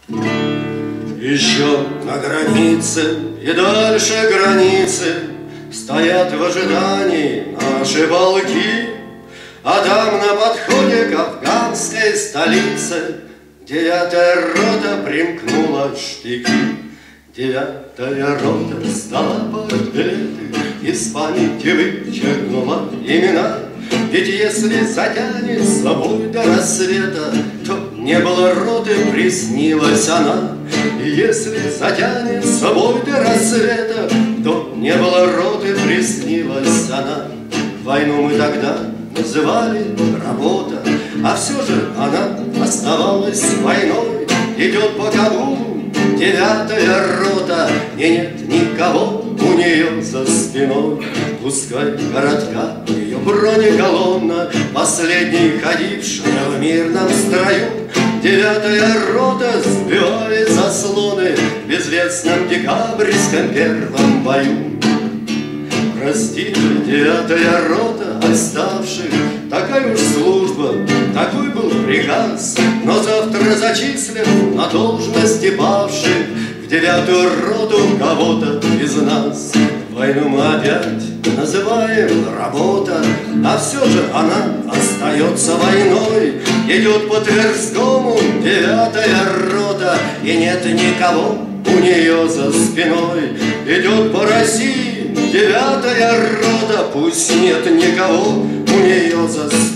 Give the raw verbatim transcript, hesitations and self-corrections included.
Еще на границе и дальше границы стоят в ожидании наши полки, а там на подходе к афганской столице девятая рота примкнула штыки. Девятая рота стала под билеты, из памяти вычеркнула имена. Ведь если затянет с собой до рассвета, то не было роты, приснилась она. И если затянет с собой до рассвета, то не было роты, приснилась она. Войну мы тогда называли работа, а все же она оставалась войной. Идет по Кабулу девятая рота, и нет никого у нее за спиной. Пускай городка ее бронеколонна, последней ходившая в мирном строю, девятая рота сбивает заслоны в безвестном декабрьском первом бою. Прости же, девятая рота оставших, такая уж служба, такой был приказ, но завтра зачислят на должности павших в девятую роту кого-то из нас. Войну мы опять называем работа, а все же она остается войной. Идет по Тверскому девятая рота, и нет никого у нее за спиной. Идет по России девятая рота, пусть нет никого у нее за спиной.